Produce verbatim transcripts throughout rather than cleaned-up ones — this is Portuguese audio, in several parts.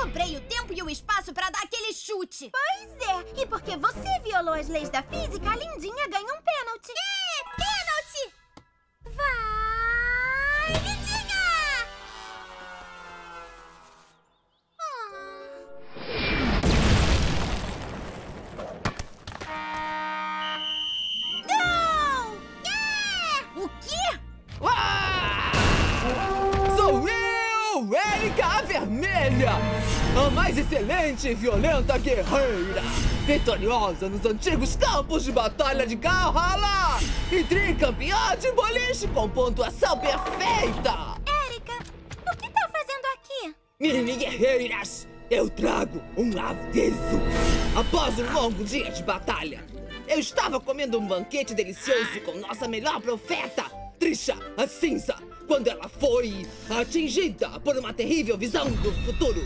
dobrei o tempo e o espaço pra dar aquele chute. Pois é, e porque você violou as leis da física, a Lindinha ganha um pênalti. É, pênalti! Vai, Lindinha! Não! É! O quê? Ah! Sou eu, Erika a Vermelha! A mais excelente e violenta guerreira! Vitoriosa nos antigos campos de batalha de Valhalla! E tricampeã de boliche com pontuação perfeita! Erika, o que tá fazendo aqui? Mini guerreiras, eu trago um aviso! Após um longo dia de batalha, eu estava comendo um banquete delicioso com nossa melhor profeta, Trisha, a cinza, quando ela foi atingida por uma terrível visão do futuro.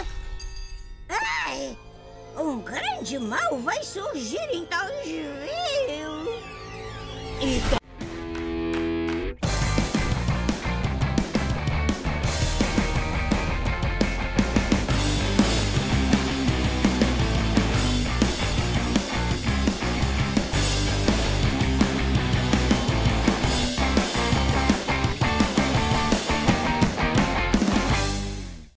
Ai! Um grande mal vai surgir em Tangsville! Então,